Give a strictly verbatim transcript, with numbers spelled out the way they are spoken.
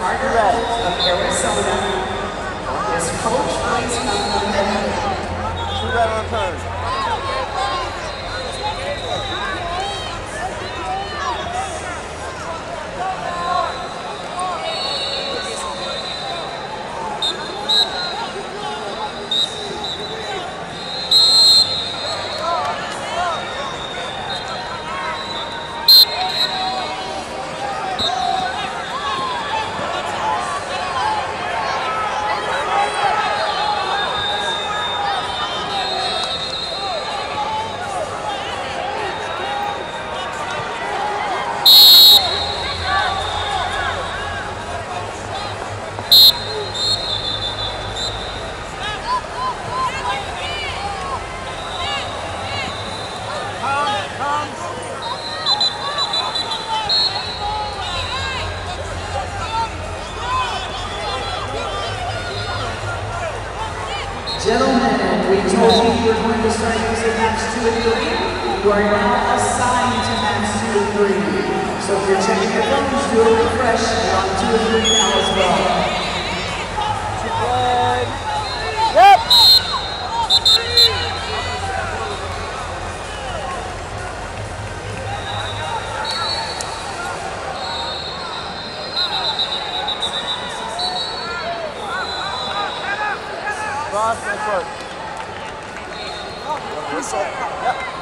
Carter Holt of Arizona. This coach plays from Two red on turn. Gentlemen, we told you you were going to start using match two and three. You are now assigned to match two and three. So if you're checking your phones, do a refresh. You're on two and three now as well. Yep. Cross and foot. Whistle. Yep.